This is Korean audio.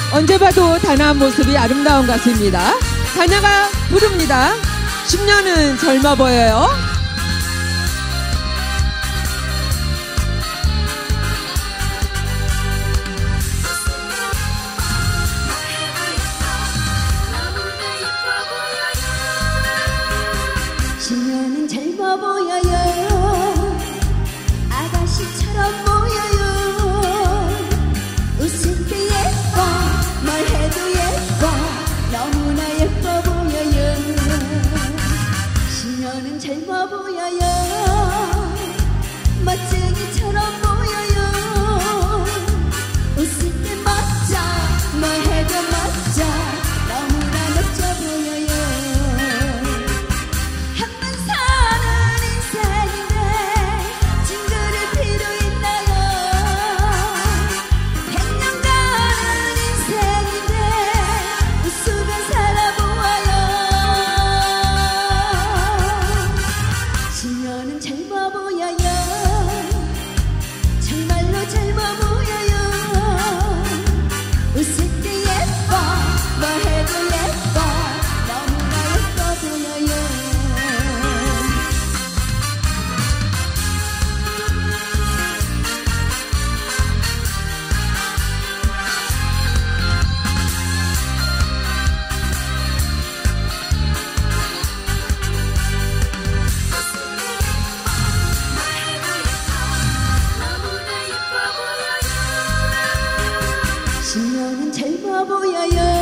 언제 봐도 다나한 모습이 아름다운 가수입니다. 다나가 부릅니다. 10년은 젊어 보여요. 신년은 젊어 보여요. 아가씨처럼 보여요. 웃을 때 예뻐, 뭘 해도 예뻐, 너무나 예뻐 보여요. 신년은 젊어 보여요. 멋쟁이처럼 보여요. 웃을 때 멋져, 뭘 해도 멋져, 너무나 멋져 보여요. 신년은 젊어 보여요. 정말로 젊어 보여요. 웃을 때 예뻐, 뭘 해도 예뻐, 너무나 예뻐 보여요. 신년은 젊어 보여요.